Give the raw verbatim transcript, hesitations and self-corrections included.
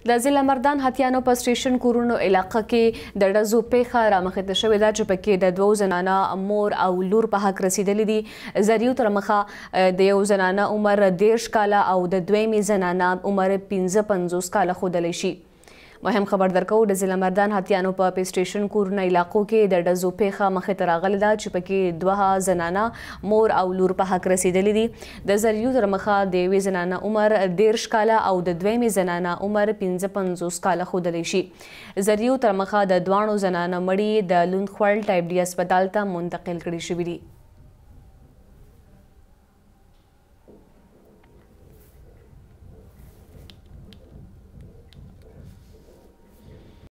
د ضلع مردان هتیانو په سټیشن کورونو علاقه کې د ډزو پیښه رامخته شوې ده چې پکې د دوو زنانه مور او لور په حق رسیدلې دي. زریو تر مخه د یو زنانه عمر دیرش کاله او د دویمې زنانه عمر پنځه پنځوس کاله ښودلی شي. مهم خبر درکو د ضلع مردان هتیانو په پی سټیشن کورونه علاقو کې د ډزو پیښه مخې ته راغلې ده چې پکې دوه زنانه مور او لور په حق رسیدلې دي. د زریو تر مخه د یوې زنانه عمر دیرش کاله او د دویمې زنانه عمر پنځه پنځوس کاله ښودلی شي. زریو تر مخه د دواړو زنانه مړي د لوند خوړ ټایپ ډي هسپتال ته منتقل کړي شوي دي.